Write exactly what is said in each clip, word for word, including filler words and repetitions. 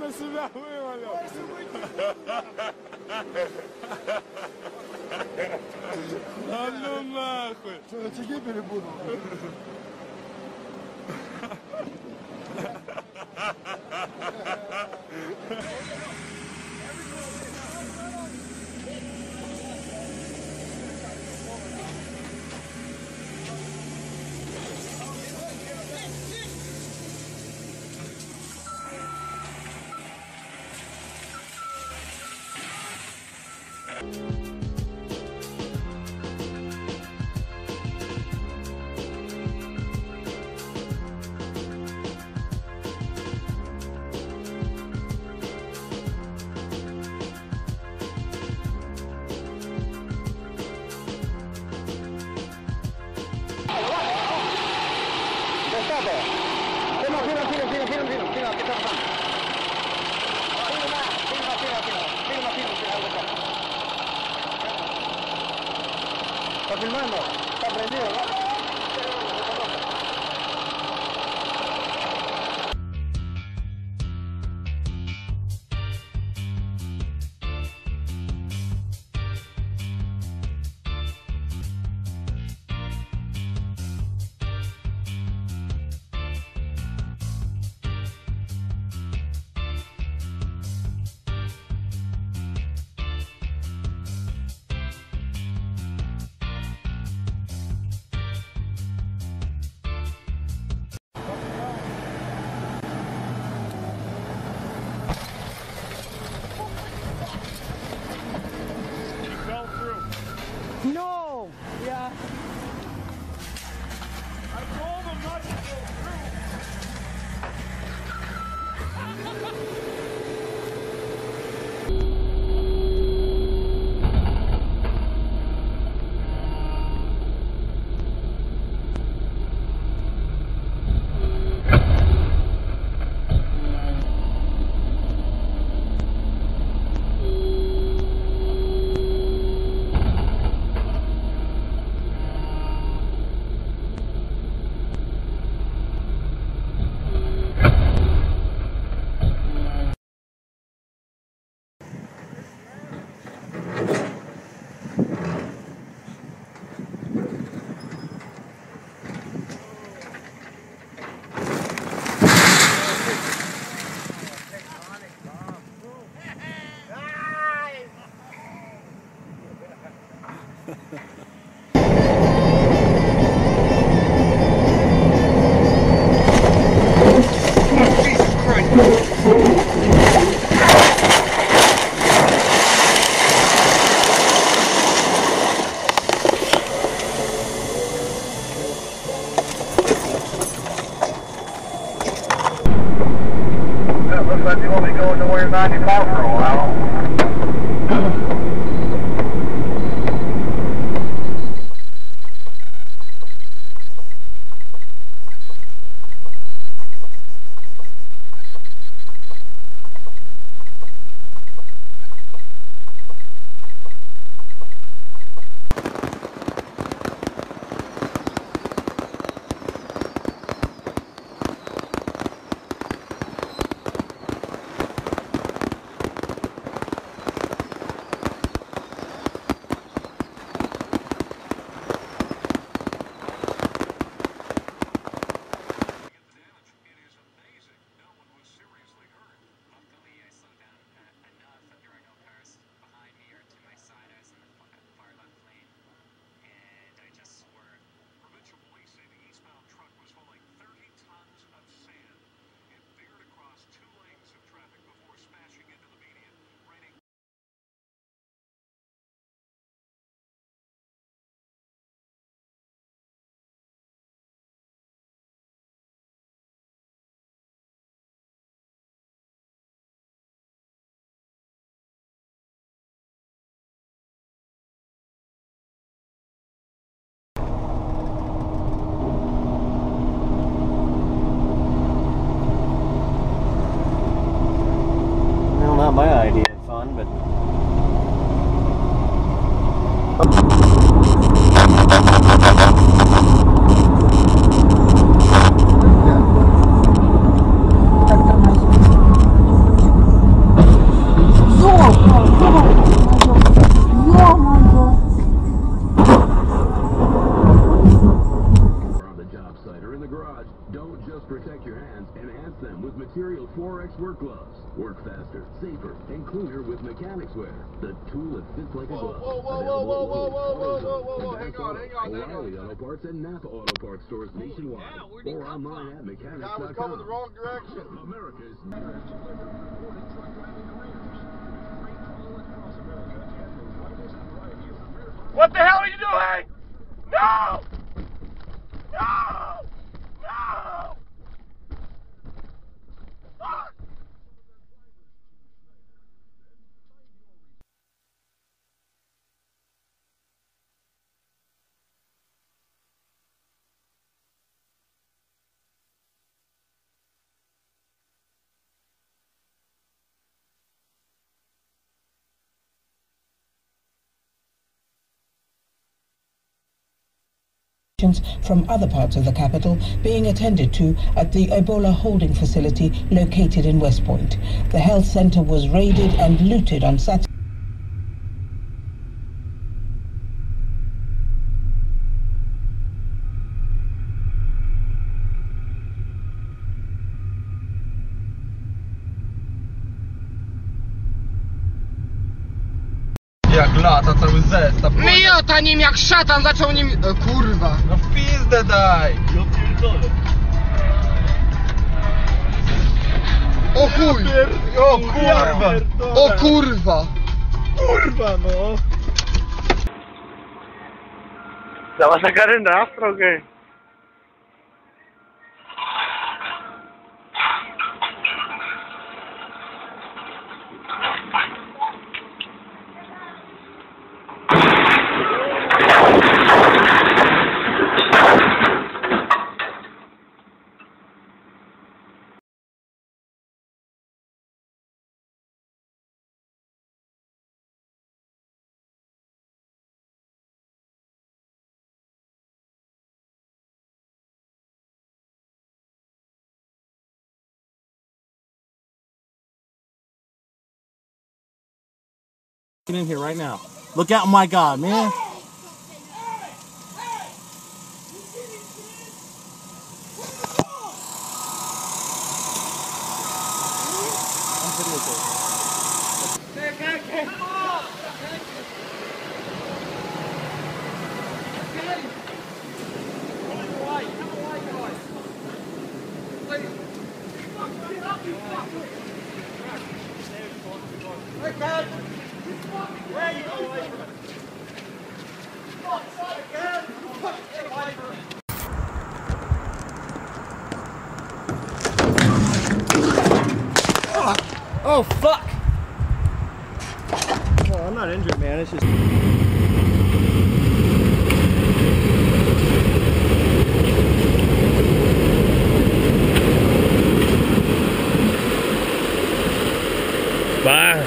Он себя вывалил. А ну нахуй. Что, очаги перепутал? Fino, fino, fino, fino, fino, fino, fino, ¿qué está pasando? Fino más, fino más, fino, fino, fino más, fino, fino, algo está. ¿Está filmando? ¿Está prendido, no? No! Yeah. I told him not to go Looks like you won't be going nowhere ninety miles for a while. excavator in the garage, don't just protect your hands, enhance them with Material four X work gloves. Work faster, safer, and cleaner with mechanics wear. The tool that fits like a glove. Whoa, whoa, whoa, whoa, whoa, whoa, whoa, whoa, whoa, whoa, hang on, hang on, hang on. O'Reilly Auto Parts and Napa Auto Parts stores nationwide. Or online at mechanics dot com. I was coming the wrong direction. America's What the hell are you doing? No! No! No! Ah! From other parts of the capital being attended to at the Ebola holding facility located in West Point. The health center was raided and looted on Saturday. Jak lata cały zestaw. Miota nim jak szatan zaczął nim... O, kurwa. No w pizdę daj! O chuj! O kurwa! O kurwa! Kurwa no! ¿La vas a sacar en rastro o qué? Get in here right now. Look out, my God, man. Oh fuck! Oh, I'm not injured, man. It's just. Bye.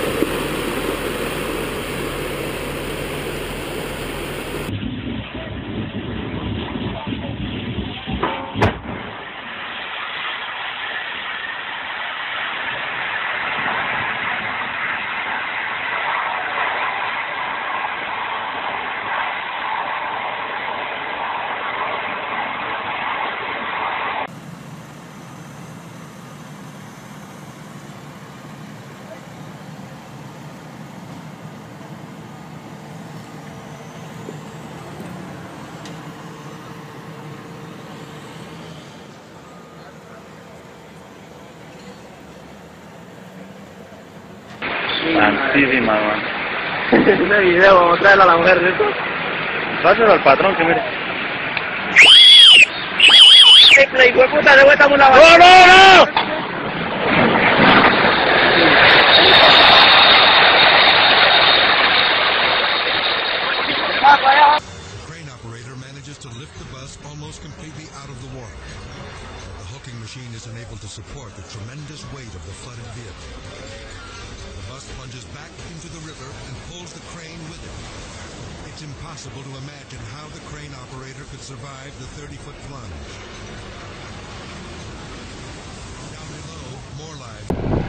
Santísima, man. Ese video, vamos a traerlo a la mujer de esto. Pásalo al patrón que mire. ¡Eh, hijo de puta, de vuelta a una ¡No, no, no! The crane operator manages to lift the bus almost completely out of the water. The hooking machine is unable to support the tremendous weight of the flooded vehicle. The bus plunges back into the river and pulls the crane with it. It's impossible to imagine how the crane operator could survive the thirty-foot plunge. Down below, more lives.